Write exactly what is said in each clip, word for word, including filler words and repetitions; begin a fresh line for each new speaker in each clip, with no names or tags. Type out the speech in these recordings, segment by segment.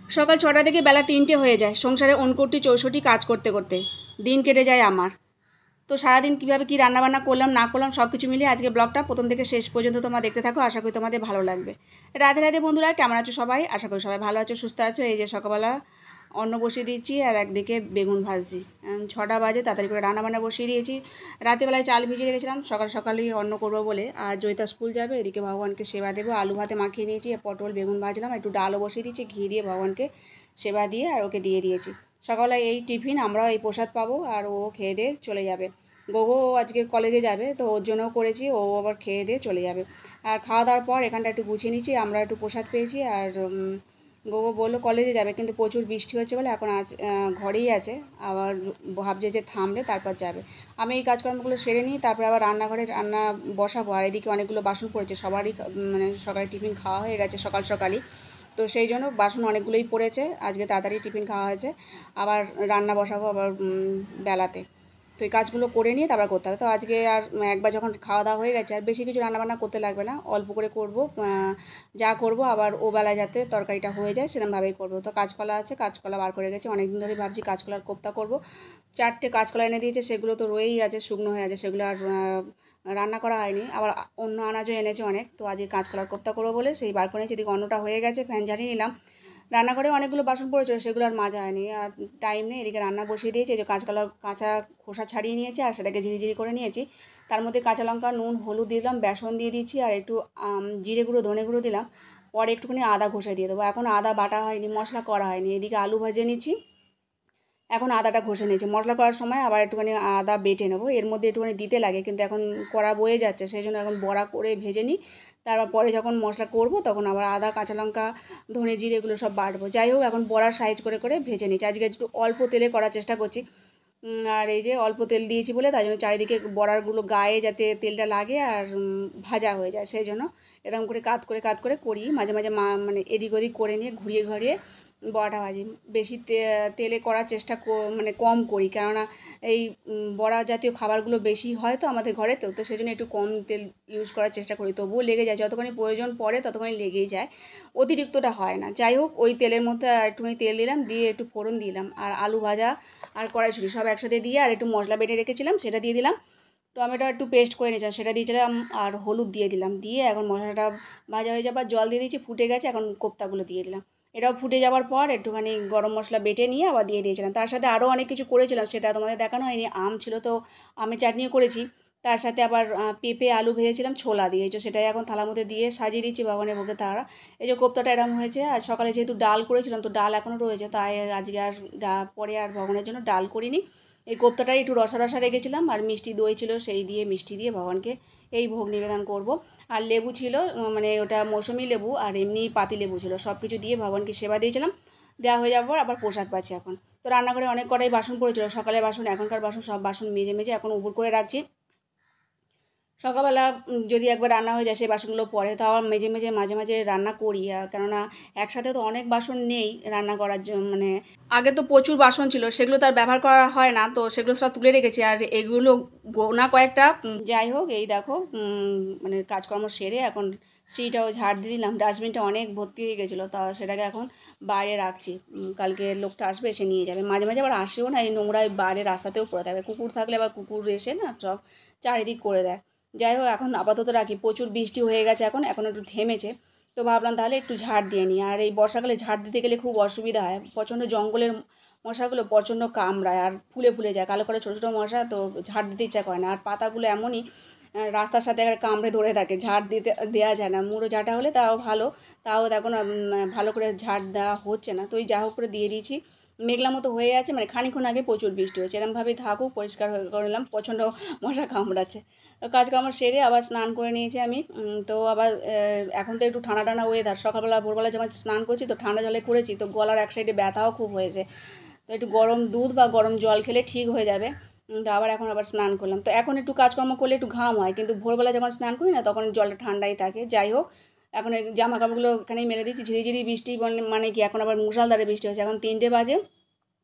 সকাল ছটা থেকে বেলা তিনটে হয়ে যায় সংসারে উনকোটি চৌষট্টি কাজ করতে করতে দিন কেটে যায় আমার। তো সারাদিন কীভাবে কী রান্নাবান্না করলাম না করলাম সব কিছু মিলিয়ে আজকে ব্লগটা প্রথম থেকে শেষ পর্যন্ত তোমরা দেখতে থাকো। আশা করি তোমাদের ভালো লাগবে। রাধে রাধে বন্ধুরা, কেমন আছো সবাই? আশা করি সবাই ভালো আছো, সুস্থ আছো। এই যে সকালবেলা অন্ন বসিয়ে দিয়েছি আর একদিকে বেগুন ভাজছি। ছটা বাজে, তাড়াতাড়ি করে রান্নাবান্না বসিয়ে দিয়েছি। রাতেবেলায় চাল ভিজিয়ে রেখেছিলাম সকাল সকালই অন্ন করবো বলে। আর জয়িতা স্কুল যাবে, এদিকে ভগবানকে সেবা দেবো। আলু ভাতে মাখিয়ে নিয়েছি, পটল বেগুন ভাজলাম, একটু ডালও বসিয়ে দিয়েছি, ঘি দিয়ে ভগবানকে সেবা দিয়ে আর ওকে দিয়ে দিয়েছি। সকালে এই টিফিন, আমরাও এই প্রসাদ পাবো আর ও খেয়ে দিয়ে চলে যাবে। গোগো আজকে কলেজে যাবে, তো ওর জন্যও করেছি, ও আবার খেয়ে দিয়ে চলে যাবে। আর খাওয়া দাওয়ার পর এখানটা একটু গুছিয়ে নিচ্ছি, আমরা একটু প্রসাদ পেয়েছি। আর গোগো বললো কলেজে যাবে, কিন্তু প্রচুর বৃষ্টি হচ্ছে বলে এখন আজ ঘরেই আছে। আবার ভাবছে যে থামলে তারপর যাবে। আমি এই কাজকর্মগুলো সেরে নিই, তারপরে আবার রান্নাঘরে রান্না বসাবো। আর এদিকে অনেকগুলো বাসন পড়েছে, সবারই মানে সকালে টিফিন খাওয়া হয়ে গেছে সকাল সকালই, তো সেই জন্য বাসন অনেকগুলোই পড়েছে। আজকে তাড়াতাড়ি টিফিন খাওয়া হয়েছে, আবার রান্না বসাবো আবার বেলাতে। তো এই কাজগুলো করে নিয়ে তারপর করতে হবে। তো আজকে আর একবার যখন খাওয়া দাওয়া হয়ে গেছে আর বেশি কিছু রান্নাবান্না করতে লাগবে না, অল্প করে করব। যা করব আবার ও বেলায় যাতে তরকারিটা হয়ে যায় সেরকমভাবেই করব। তো কাঁচকলা আছে, কাঁচকলা বার করে গেছে, অনেক দিন ধরেই ভাবছি কাঁচকলার কোপ্তা করব। চারটে কাঁচকলা এনে দিয়েছে, সেগুলো তো রয়েই আছে, শুকনো হয়ে আছে, সেগুলো আর রান্না করা হয়নি। আবার অন্য আনাজও এনেছে অনেক, তো আজকে কাঁচকলার কোপ্তা করবো বলে সেই বার করে নিয়েছি। এদিকে অন্যটা হয়ে গেছে, ফ্যান ঝাড়িয়ে নিলাম। রান্নাঘরে অনেকগুলো বাসন পড়েছিল, সেগুলো আর মাজা হয়নি, আর টাইম নেই। এদিকে রান্না বসিয়ে দিয়েছি, যে কাঁচকলা কাঁচা খোসা ছাড়িয়ে নিয়েছি আর সেটাকে ঝিরিঝিরি করে নিয়েছি। তার মধ্যে কাঁচা লঙ্কা, নুন, হলুদ দিলাম, বেসন দিয়ে দিচ্ছি আর একটু জিরে গুঁড়ো ধনে গুঁড়ো দিলাম। পরে একটুখানি আদা ঘষে দিয়ে দেবো। এখন আদা বাটা হয়নি, মশলা করা হয়নি। এদিকে আলু ভেজে নিচ্ছি, এখন আদাটা ঘষে নিয়েছি। মশলা করার সময় আবার একটুখানি আদা বেটে নেবো, এর মধ্যে একটুখানি দিতে লাগে, কিন্তু এখন কড়া বয়ে যাচ্ছে, সেই জন্য এখন বড়া করে ভেজে নিই। তারপর পরে যখন মশলা করব তখন আবার আদা কাঁচা লঙ্কা ধনে জিরে এগুলো সব বাটবো। যাই হোক, এখন বড়ার সাইজ করে করে ভেজে নিচ্ছি। আজকে একটু অল্প তেলে করার চেষ্টা করছি। আর এই যে অল্প তেল দিয়েছি বলে তাই জন্য চারিদিকে বড়ারগুলো গায়ে যাতে তেলটা লাগে আর ভাজা হয়ে যায়, সেই জন্য এরকম করে কাত করে কাত করে করি। মাঝে মাঝে মা মানে এদিক ওদিক করে নিয়ে ঘুরিয়ে ঘুরিয়ে বড়াটা ভাজি। বেশি তেলে করার চেষ্টা মানে কম করি, কেননা এই বড়া জাতীয় খাবারগুলো বেশি হয় তো আমাদের ঘরে, তো তো সেই জন্য একটু কম তেল ইউজ করার চেষ্টা করি। তবুও লেগে যায়, যতখানি প্রয়োজন পড়ে ততখানি লেগেই যায়, অতিরিক্তটা হয় না। যাই হোক, ওই তেলের মধ্যে আর একটুখানি তেল দিলাম, দিয়ে একটু ফোড়ন দিলাম, আর আলু ভাজা আর কড়াইশুঁটি সব একসাথে দিয়ে আর একটু মশলা বেটে রেখেছিলাম সেটা দিয়ে দিলাম। টমেটো একটু পেস্ট করে নিয়েছিলাম সেটা দিয়েছিলাম, আর হলুদ দিয়ে দিলাম। দিয়ে এখন মশলাটা ভাজা হয়ে যাবার জল দিয়ে দিয়েছি, ফুটে গেছে, এখন কোপ্তাগুলো দিয়ে দিলাম। এটাও ফুটে যাওয়ার পর একটুখানি গরম মশলা বেটে নিয়ে আবার দিয়ে দিয়েছিলাম। তার সাথে আরও অনেক কিছু করেছিলাম, সেটা তোমাদের দেখানো হয়নি। আম ছিল তো আমের চাটনিও করেছি, তার সাথে আবার পেঁপে আলু ভেজেছিলাম ছোলা দিয়ে। এই যে সেটাই এখন থালার মধ্যে দিয়ে সাজিয়ে দিচ্ছি ভগবানের ভোগে তারা। এই যে কোপ্তাটা এরকম হয়েছে। আর সকালে যেহেতু ডাল করেছিলাম, তো ডাল এখনও রয়েছে, তাই আজকে আর পরে আর ভগবানের জন্য ডাল করিনি। এই কোপ্তাটাই একটু রসা রসা রেখেছিলাম, আর মিষ্টি দই ছিল, সেই দিয়ে মিষ্টি দিয়ে ভগবানকে এই ভোগ নিবেদন করব। আর লেবু ছিল, মানে ওটা মৌসুমি লেবু আর এমনি পাতি লেবু ছিল, সব কিছু দিয়ে ভগবানকে সেবা দিয়েছিলাম। দেওয়া হয়ে যাওয়ার পর আবার প্রসাদ পাচ্ছি এখন। তো রান্নাঘরে অনেক কটাই বাসন পড়েছিল, সকালের বাসন এখনকার বাসন সব বাসন মেজে মেজে এখন উবুর করে রাখছি। সকালবেলা যদি একবার রান্না হয়ে যায় সেই বাসনগুলো পরে, তো আবার মেজে মেজে মাঝে মাঝে রান্না করি, কেননা একসাথে তো অনেক বাসন নেই রান্না করার জন্য। মানে আগে তো প্রচুর বাসন ছিল, সেগুলো তো আর ব্যবহার করা হয় না, তো সেগুলো সব তুলে রেখেছি। আর এগুলো গোনা কয়েকটা। যাই হোক, এই দেখো মানে কাজকর্ম সেরে এখন সিঁড়িটাও ঝাড় দিয়ে দিলাম। ডাস্টবিনটা অনেক ভর্তি হয়ে গেছিলো, তা সেটাকে এখন বাইরে রাখছি। কালকে লোকটা আসবে, এসে নিয়ে যাবে। মাঝে মাঝে আবার আসেও না, এই নোংরায় বাইরে রাস্তাতেও পড়ে থাকবে। কুকুর থাকলে আবার কুকুর এসে না সব চারিদিক করে দেয়। যাই হোক, এখন আপাতত রাখি। প্রচুর বৃষ্টি হয়ে গেছে, এখন এখন একটু থেমেছে, তো ভাবলাম তাহলে একটু ঝাড় দিয়ে নিই। আর এই বর্ষাকালে ঝাড় দিতে গেলে খুব অসুবিধা হয়, প্রচণ্ড জঙ্গলের মশাগুলো প্রচণ্ড কামড়ায় আর ফুলে ফুলে যায়, কালো কালো ছোটো ছোটো মশা, তো ঝাড় দিতে ইচ্ছা করে না। আর পাতাগুলো এমনই রাস্তার সাথে একটা কামড়ে ধরে থাকে, ঝাড় দিতে দেওয়া যায় না। মুড়ো ঝাঁটা হলে তাও ভালো, তাও এখন ভালো করে ঝাড় দেওয়া হচ্ছে না। তো এই যা হোক করে দিয়ে দিয়েছি। মেঘলা মতো হয়ে আছে, মানে খানিক্ষণ আগে প্রচুর বৃষ্টি হয়েছে, এরকমভাবেই থাকুক, পরিষ্কার হয়ে করে নিলাম। প্রচণ্ড মশা কামড়াচ্ছে। কাজকর্ম সেরে আবার স্নান করে নিয়েছি আমি। তো আবার এখন তো একটু ঠান্ডা ঠান্ডা ওয়েদার, সকালবেলা ভোরবেলা যখন স্নান করছি তো ঠান্ডা জলে করেছি, তো গলার এক সাইডে ব্যথাও খুব হয়েছে, তো একটু গরম দুধ বা গরম জল খেলে ঠিক হয়ে যাবে। তো আবার এখন আবার স্নান করলাম। তো এখন একটু কাজকর্ম করলে একটু ঘাম হয়, কিন্তু ভোরবেলা যখন স্নান করি না তখন জলটা ঠান্ডাই থাকে। যাই হোক, এখন এই জামা কাপড়গুলো এখানেই মেলে দিচ্ছি। ঝিরিঝিরি বৃষ্টি মানে কি, এখন আবার মুষলধারে বৃষ্টি হচ্ছে। এখন তিনটে বাজে,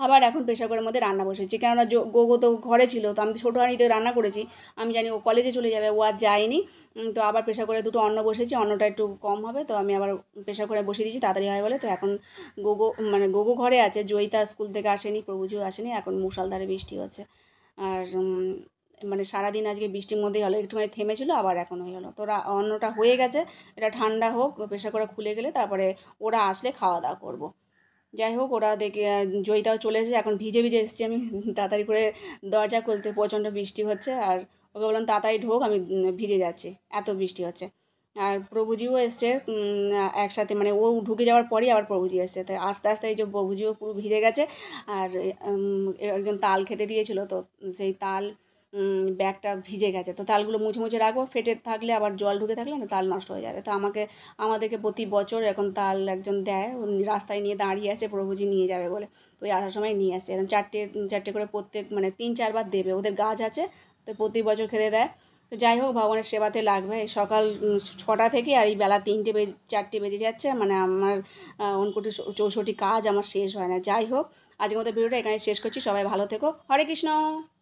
আবার এখন প্রেশার কুকারের মধ্যে রান্না বসেছি, কেননা গোগো তো ঘরে ছিল, তো আমি ছোটো হাঁড়িতে রান্না করেছি, আমি জানি ও কলেজে চলে যাবে, ও আর যায়নি। তো আবার প্রেশার কুকারে দুটো অন্ন বসেছি, অন্নটা একটু কম হবে, তো আমি আবার প্রেশার কুকারে বসিয়ে দিয়েছি তাড়াতাড়ি হয় বলে। তো এখন গোগো মানে গোগো ঘরে আছে, জয়িতা স্কুল থেকে আসেনি, প্রভুজিও আসেনি, এখন মুষলধারে বৃষ্টি হচ্ছে। আর মানে সারাদিন আজকে বৃষ্টির মধ্যেই হলো, একটুখানি থেমেছিল আবার এখন হয়ে গেলো। তো অন্নটা হয়ে গেছে, এটা ঠান্ডা হোক, প্রেশার কুকার খুলে গেলে তারপরে ওরা আসলে খাওয়া দাওয়া করবো। যাই হোক, ওরা দেখে জয়িতাও চলে এসেছে, এখন ভিজে ভিজে এসেছি আমি, তাড়াতাড়ি করে দরজা খুলতে, প্রচণ্ড বৃষ্টি হচ্ছে, আর ওকে বললাম তাড়াতাড়ি ঢোক, আমি ভিজে যাচ্ছি, এত বৃষ্টি হচ্ছে। আর প্রভুজিও এসছে একসাথে, মানে ও ঢুকে যাওয়ার পরই আবার প্রভুজি এসছে, তাই আস্তে আস্তে এই যে প্রভুজিও পুরো ভিজে গেছে। আর একজন তাল খেতে দিয়েছিল, তো সেই তাল ব্যাগটা ভিজে গেছে, তো তালগুলো মুছে মুছে রাখবো, ফেটে থাকলে আবার জল ঢুকে থাকলে না তাল নষ্ট হয়ে যাবে। তো আমাকে আমাদেরকে প্রতি বছর এখন তাল একজন দেয়, রাস্তায় নিয়ে দাঁড়িয়ে আছে প্রভুজি নিয়ে যাবে বলে, তো ওই আসার সময় নিয়ে আসছে, এরকম চারটে চারটে করে প্রত্যেক মানে তিন চারবার দেবে, ওদের গাছ আছে, তো প্রতি বছর খেতে দেয়। তো যাই হোক, ভগবানের সেবাতে লাগবে। সকাল ছটা থেকে আর এই বেলা তিনটে বেজে চারটে বেজে যাচ্ছে, মানে আমার উনকোটি চৌষট্টি কাজ আমার শেষ হয় না। যাই হোক, আজকের মতো ভিডিওটা এখানে শেষ করছি, সবাই ভালো থেকো, হরে কৃষ্ণ।